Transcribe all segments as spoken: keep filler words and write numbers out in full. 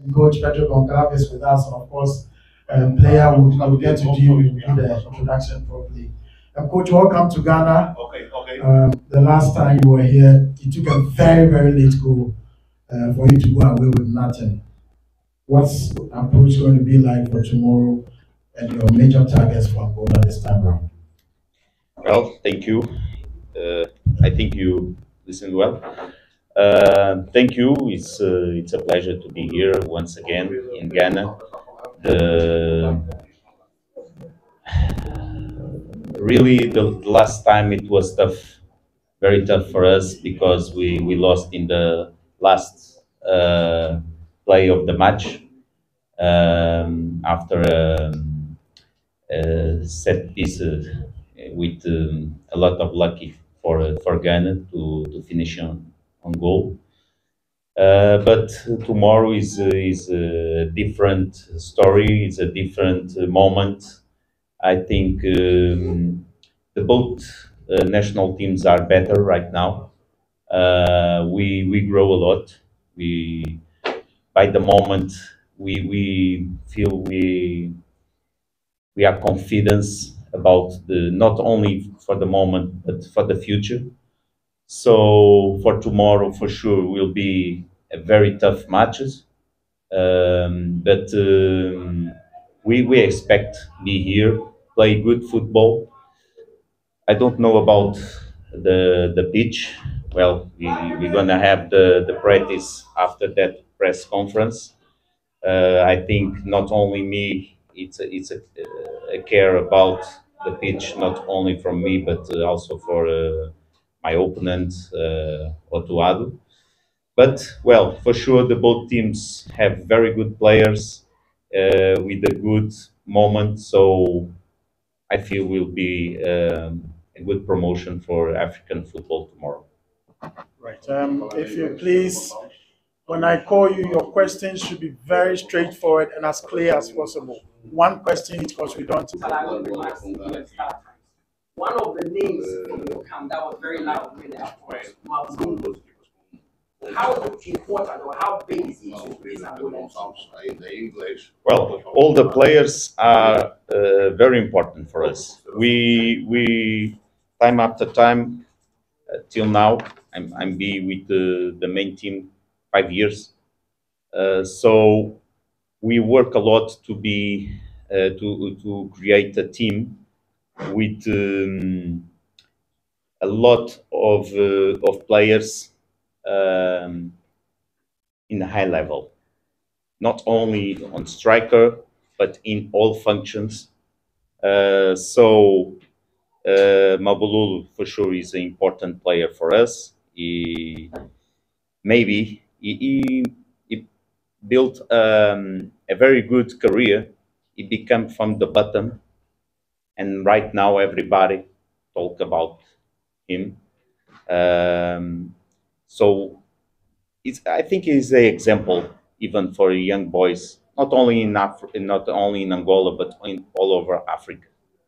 Coach Pedro Goncalves is with us, and of course, um, player will, will get to do, will do the introduction properly. Um, Coach, welcome to Ghana. Okay, okay. Um, the last time you were here, you took a very, very late goal uh, for you to go away with nothing. What's approach going to be like for tomorrow and your major targets for Angola this time around? Well, thank you. Uh, I think you listened well. Uh, thank you. It's uh, it's a pleasure to be here once again in Ghana. The, really, the last time it was tough, very tough for us because we, we lost in the last uh, play of the match um, after um, a set piece uh, with um, a lot of lucky for uh, for Ghana to, to finish on, on goal. Uh, but tomorrow is uh, is a different story. It's a different uh, moment. I think um, the both uh, national teams are better right now. Uh, we we grow a lot. We by the moment we we feel we we are confident about the not only for the moment but for the future. So for tomorrow, for sure, will be a very tough matches. Um, but um, we we expect be here, play good football. I don't know about the the pitch. Well, we we're gonna have the the practice after that press conference. Uh, I think not only me, it's a, it's a, a care about the pitch, not only from me, but uh, also for uh, my opponent, uh, Otuado. But, well, for sure, the both teams have very good players uh, with a good moment. So I feel will be um, a good promotion for African football tomorrow. Right. Um, if you please, when I call you, your questions should be very straightforward and as clear as possible. One question because we don't. One of the names in your camp that was very loud when they approached Mabulu. How important or how big is he to this Angolan team? Well, all the players are uh, very important for us. We we time after time uh, till now I'm I'm be with the, the main team five years. Uh, so we work a lot to be uh, to to create a team with um, a lot of uh, of players um, in a high level, not only on striker but in all functions. Uh, so uh, Mabululu for sure is an important player for us. He maybe he, he, he built um, a very good career. He became from the bottom, and right now everybody talk about him. Um, so it's, I think he's an example even for young boys, not only in Af- not only in Angola but in all over Africa.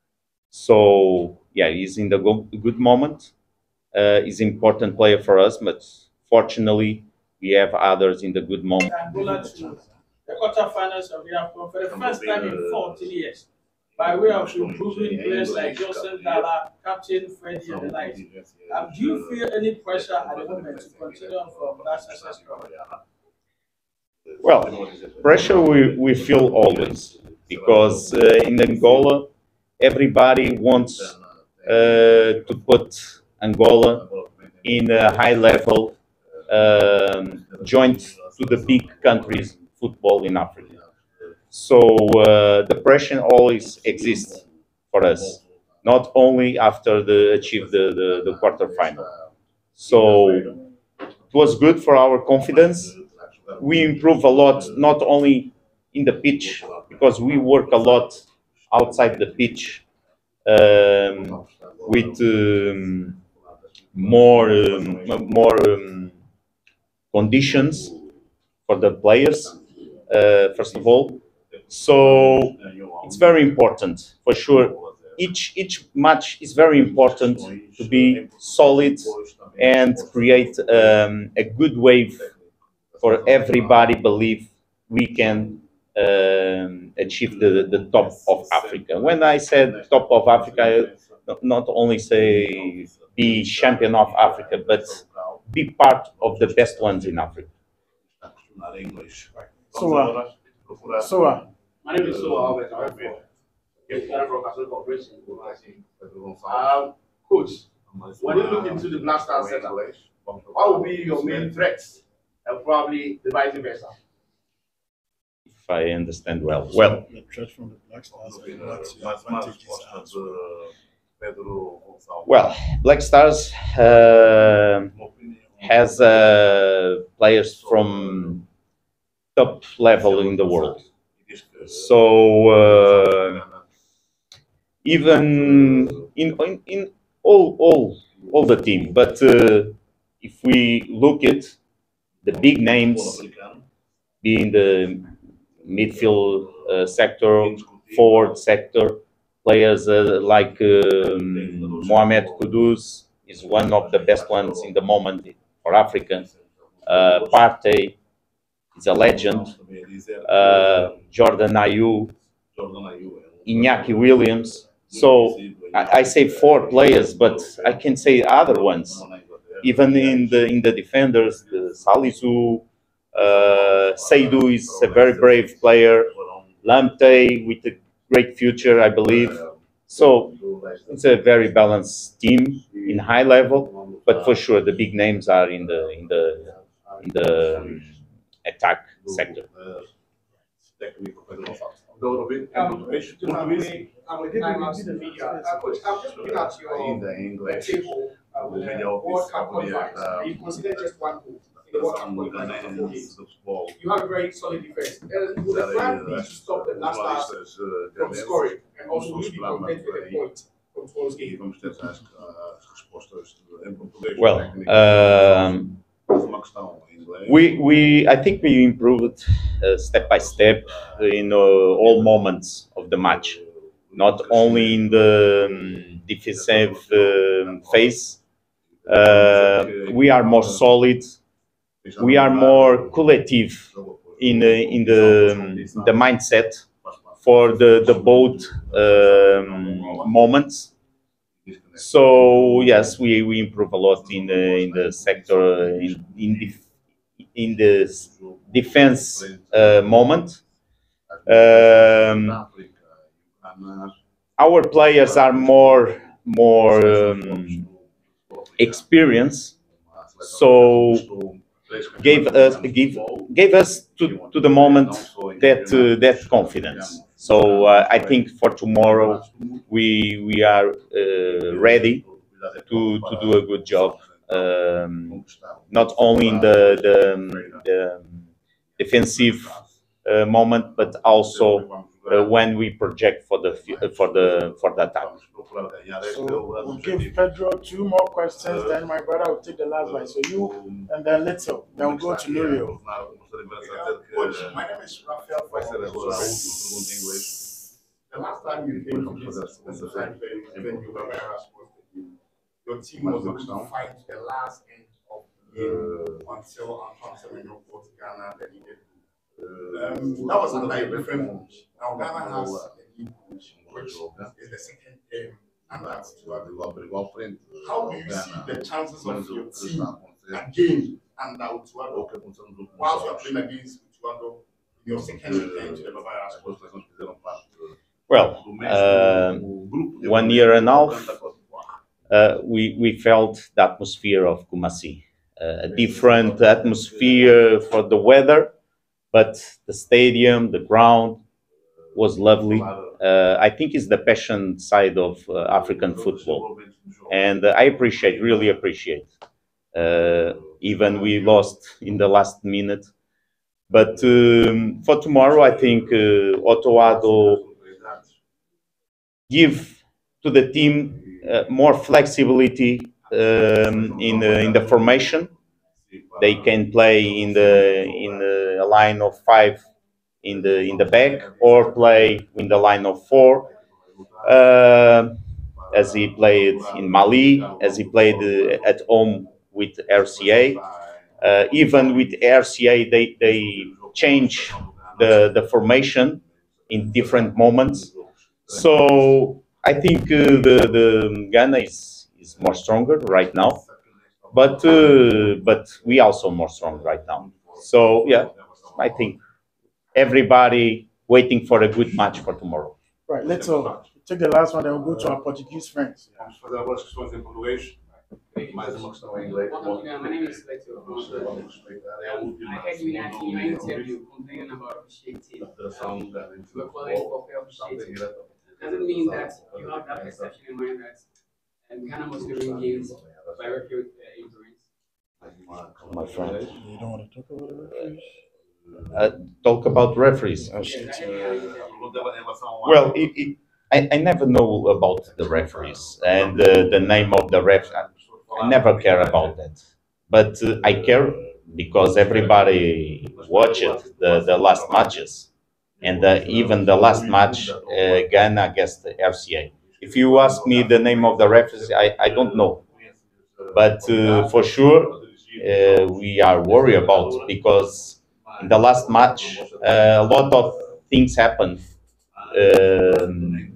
So yeah, he's in the go- good moment. Uh, he's an important player for us, but fortunately we have others in the good moment. Angola to the quarterfinals of the AFCON for the first time in fourteen years, by way of improving players like Joseph Dalla, Captain Freddie, and the likes. Um, do you feel any pressure at the moment to continue on from that success story? Well, pressure we, we feel always because uh, in Angola, everybody wants uh, to put Angola in a high level, um, joint to the big countries football in Africa. So uh, the pressure always exists for us, not only after the achieve the, the, the quarterfinal. So it was good for our confidence. We improve a lot, not only in the pitch, because we work a lot outside the pitch um, with um, more um, more um, conditions for the players. Uh, first of all, so it's very important for sure. Each each match is very important to be solid and create um, a good wave for everybody believe we can um, achieve the, the top of Africa. When I said top of Africa, I not only say be champion of Africa, but be part of the best ones in Africa. So, so, uh, My name is Soa Albert. I'm from from Catholic Corporation. Um, Coach, when you look into the Black Stars setup, what will be your main threats, and probably the vice versa? If I understand well. Well, the threat from the Black Stars and what your advantages are as well. well, Black Stars uh, has uh, players from top level in the world. So uh, even in, in in all all all the team, but uh, if we look at the big names, being the midfield uh, sector, forward sector, players uh, like um, Mohamed Kudus is one of the best ones in the moment for Africa. Uh, Partey is a legend. Uh, Jordan Ayew, Iñaki Williams. So I, I say four players, but I can say other ones. Even in the in the defenders, the Salisu, uh, Seydou is a very brave player. Lamptey with a great future, I believe. So it's a very balanced team in high level, but for sure the big names are in the in the in the um, attack sector. Um, I'm with Nightmares in the media. Uh, Coach, I'm just looking at your table uh, with the World Cup qualifiers. You consider just one goal in the World Cup qualifiers of four games. You have a very solid defense. Uh, Would the plan be to stop the Black Stars from scoring and also maybe convert with a point from tomorrow's game? Well, um, we we I think we improved uh, step by step in uh, all moments of the match, not only in the um, defensive um phase. Uh, we are more solid. We are more collective in the in the um, the mindset for the the both um, moments. So yes, we, we improve a lot in the in the sector in in the in the defense uh, moment. Um, our players are more more um, experienced, so gave us give gave us to, to the moment that uh, that confidence. So uh, I think for tomorrow we we are uh, ready to to do a good job, um, not only in the the, the defensive uh, moment, but also uh, when we project for the for the for the attack. So we'll give Pedro two more questions, then my brother will take the last one. So you and then Little, then we'll go to Nurio. My name is Raphael. The last time you came to this when you were your team was able to fight the last end of the game until Antoine Semenyo fought Ghana, then he did. Um, that was under a different coach. Now Ghana has a new coach, which is the second game, and that's two. How do you see the chances of your team again and now Utuado, whilst you are playing against Utuado, your second return to the Bavaria? Well, uh, one year and a half, uh, we we felt the atmosphere of Kumasi, uh, a different atmosphere for the weather. But the stadium, the ground was lovely. Uh, I think it's the passion side of uh, African football. And uh, I appreciate, really appreciate. Uh, even we lost in the last minute. But um, for tomorrow, I think uh, Otoado give to the team uh, more flexibility um, in, uh, in the formation. They can play in the in the, a line of five in the in the back, or play in the line of four, uh, as he played in Mali, as he played uh, at home with R C A. Uh, even with R C A, they they change the, the formation in different moments. So I think uh, the, the Ghana is, is more stronger right now, but uh, but we also more strong right now. So yeah, I think everybody waiting for a good match for tomorrow. Right, let's uh, take the last one and we'll go to our Portuguese friends. Vamos fazer algumas questões em português. Mais uma questão em inglês. My name is Lectio. I heard you in your interview complaining about officiating. You were calling for fair officiating. Does it mean that you have that perception in mind that um, Ghana must win games by referee uh, influence? My friend, You don't want to talk about the referees? uh, talk about referees. Oh, shit. Well, it, it, I, I never know about the referees and uh, the name of the ref. I, I never care about that. But uh, I care because everybody watched the, the last matches. And uh, even the last match, uh, Ghana against the R C A. If you ask me the name of the referees, I, I don't know. But uh, for sure, uh, we are worried about because in the last match, uh, a lot of things happened. Um,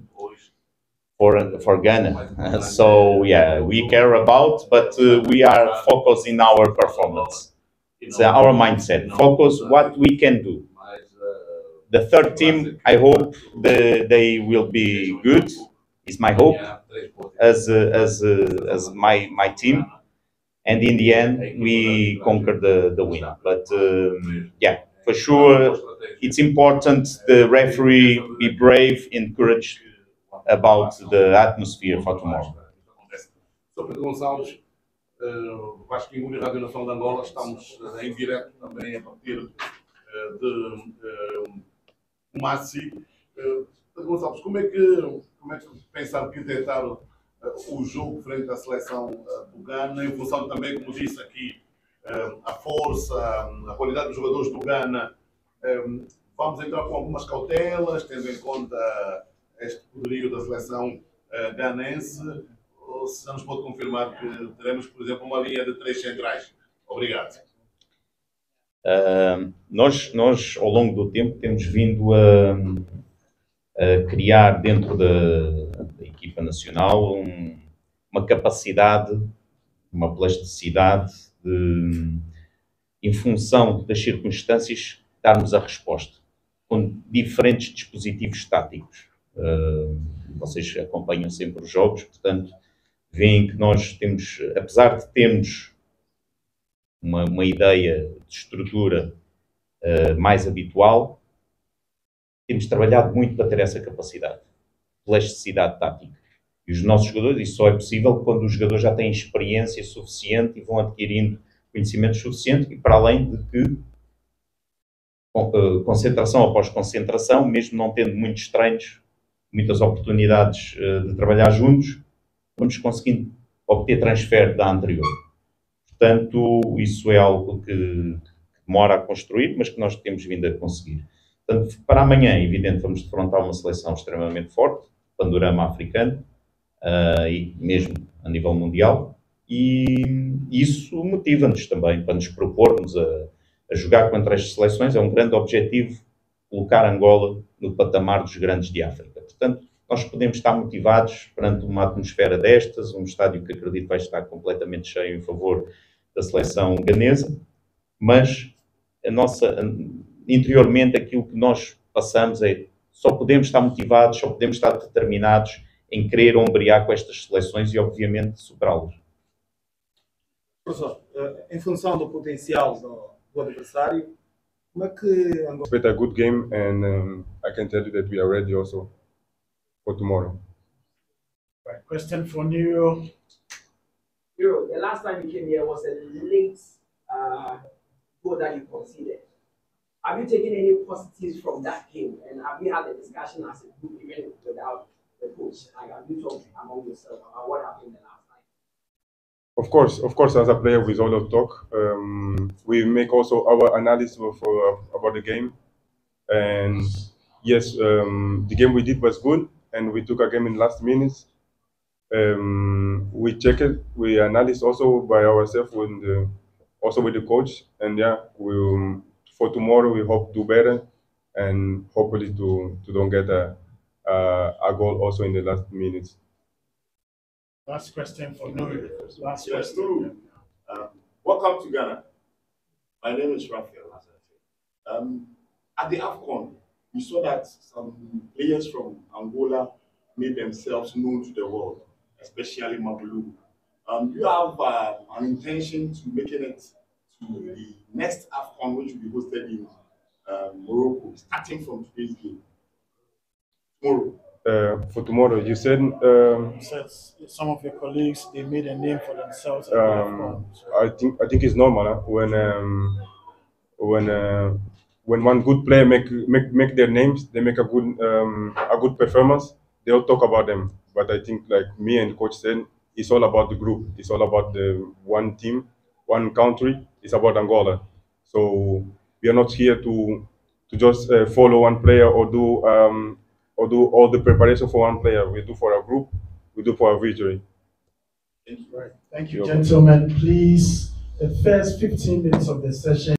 for for Ghana, so yeah, we care about, but uh, we are focused in our performance. It's uh, our mindset. Focus what we can do. The third team, I hope the, they will be good. Is my hope as uh, as uh, as my my team, and in the end we conquer the the win. But um, yeah, for sure, it's important the referee be brave and courage about the atmosphere for tomorrow. Sou Pedro Gonçalves, uh, Vasco Ingúlia, Rádio Nacional de Angola. Estamos uh, em direto também a partir uh, de uh, Massi. Uh, Pedro Gonçalves, como é que, como é que pensa arquitetar uh, o jogo frente à seleção uh, do Ghana, em função também, como disse aqui, uh, a força, a qualidade dos jogadores do Ghana? Um, vamos entrar com algumas cautelas, tendo em conta este poderio da seleção uh, ganense, ou se não nos pode confirmar que teremos, por exemplo, uma linha de três centrais? Obrigado. Uh, nós, nós, ao longo do tempo, temos vindo a, a criar dentro da, da equipa nacional um, uma capacidade, uma plasticidade de, em função das circunstâncias, darmos a resposta com diferentes dispositivos táticos. Uh, vocês acompanham sempre os jogos, portanto, veem que nós temos, apesar de termos uma, uma ideia de estrutura uh, mais habitual, temos trabalhado muito para ter essa capacidade, plasticidade tática. E os nossos jogadores, isso só é possível quando os jogadores já têm experiência suficiente e vão adquirindo conhecimentos suficientes, e para além de que concentração após concentração, mesmo não tendo muitos treinos, muitas oportunidades de trabalhar juntos, vamos conseguindo obter transfer da anterior. Portanto, isso é algo que demora a construir, mas que nós temos vindo a conseguir. Portanto, para amanhã, é evidente, vamos defrontar uma seleção extremamente forte, panorama africano, uh, e mesmo a nível mundial, e isso motiva-nos também para nos propormos a, a jogar contra estas seleções. É um grande objetivo colocar Angola no patamar dos grandes de África. Portanto, nós podemos estar motivados perante uma atmosfera destas, um estádio que acredito vai estar completamente cheio em favor da seleção ganesa, mas a nossa, interiormente aquilo que nós passamos é só podemos estar motivados, só podemos estar determinados em querer ombrear com estas seleções e, obviamente, superá-las. Professor, em função do potencial do, do adversário, como é que Angola... Expect a good game, and um, I can tell you that we are ready also for tomorrow. Right. Question for Nero. Nero, the last time you came here was a late uh, goal that you conceded. Have you taken any positives from that game, and have you had a discussion as a group, even without the coach? Like, have you talked among yourself about what happened the last time? Of course, of course, as a player, we always talk. Um, we make also our analysis for, for about the game, and yes, um, the game we did was good, and we took a game in last minutes. Um, we check it, we analyze also by ourselves with the, also with the coach, and yeah, we um, for tomorrow we hope to do better, and hopefully to to don't get a uh, a goal also in the last minutes. Last question for Nuru. Last Yes, question. Nuru. Um, welcome to Ghana. My name is Raphael. Um, at the AFCON, we saw that some players from Angola made themselves known to the world, especially Mabulu. Um, do you have uh, an intention to making it to the next AFCON, which will be hosted in uh, Morocco, starting from today's game? Tomorrow. Uh, for tomorrow, you said. Um, You said some of your colleagues they made a name for themselves. At um, I think I think it's normal huh? when um, when uh, when one good player make make make their names, they make a good um, a good performance. They all talk about them. But I think like me and coach said, it's all about the group. It's all about the one team, one country. It's about Angola. So we are not here to to just uh, follow one player or do um, or do all the preparation for one player. We do for a group. We do for a victory. Thank you. Right. Thank you, gentlemen. Please, the first fifteen minutes of the session.